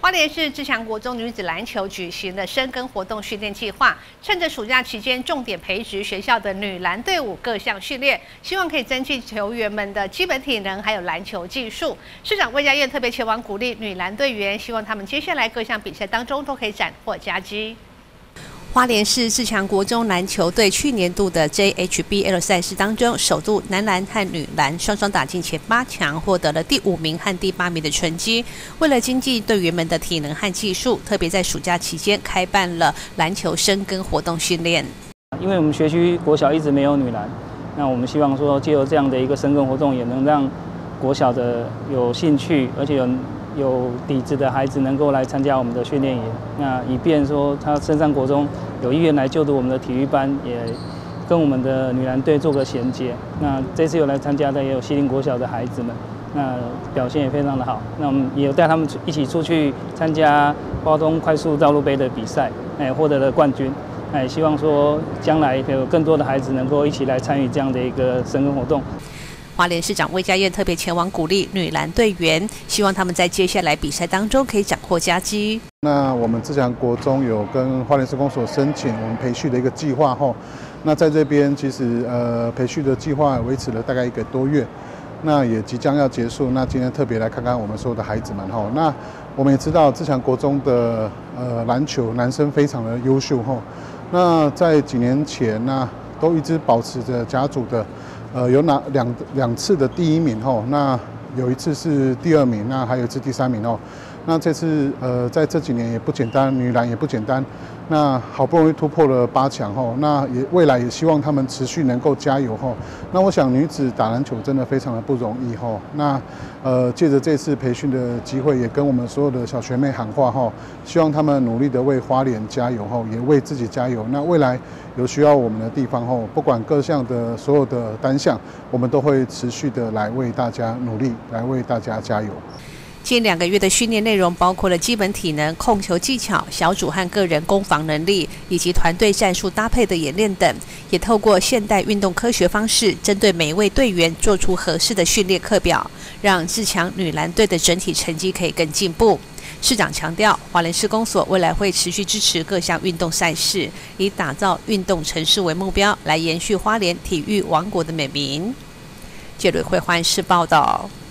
花莲市自强国中女子篮球举行了深耕活动训练计划，趁着暑假期间，重点培植学校的女篮队伍各项训练，希望可以增进球员们的基本体能，还有篮球技术。市长魏家燕特别前往鼓励女篮队员，希望他们接下来各项比赛当中都可以斩获佳绩。 花莲市自强国中篮球队去年度的 JHBL 赛事当中，首度男篮和女篮双双打进前8强，获得了第5名和第8名的成绩。为了精进队员们的体能和技术，特别在暑假期间开办了篮球深耕活动训练。 因为我们学区国小一直没有女篮，那我们希望说，借由这样的一个深耕活动，也能让国小的有兴趣而且有底子的孩子能够来参加我们的训练营，那以便说他升上国中有意愿来就读我们的体育班，也跟我们的女篮队做个衔接。那这次有来参加的也有西林国小的孩子们，那表现也非常的好。那我们也有带他们一起出去参加花东快速道路杯的比赛，获得了冠军。希望说将来有更多的孩子能够一起来参与这样的一个深耕活动。 花莲市长魏家燕特别前往鼓励女篮队员，希望他们在接下来比赛当中可以斩获佳绩。 那我们自强国中有跟花莲市公所申请我们培训的一个计划后，那在这边其实培训的计划维持了大概1个多月，那也即将要结束。那今天特别来看看我们所有的孩子们吼，那我们也知道自强国中的篮球男生非常的优秀吼，那在几年前那都一直保持着甲组的。 有两次的第1名吼，那有一次是第2名，那还有一次第3名哦。那这次在这几年也不简单，女篮也不简单。那好不容易突破了8强吼，那也未来也希望他们持续能够加油吼。那我想女子打篮球真的非常的不容易吼。那借着这次培训的机会，也跟我们所有的小学妹喊话吼，希望他们努力的为花莲加油吼，也为自己加油。那未来有需要我们的地方吼，不管各项的所有的单项，我们都会持续的来为大家努力，来为大家加油。 近2个月的训练内容包括了基本体能、控球技巧、小组和个人攻防能力，以及团队战术搭配的演练等，也透过现代运动科学方式，针对每一位队员做出合适的训练课表，让自强女篮队的整体成绩可以更进步。市长强调，花莲市公所未来会持续支持各项运动赛事，以打造运动城市为目标，来延续花莲体育王国的美名。记者会花莲市报道。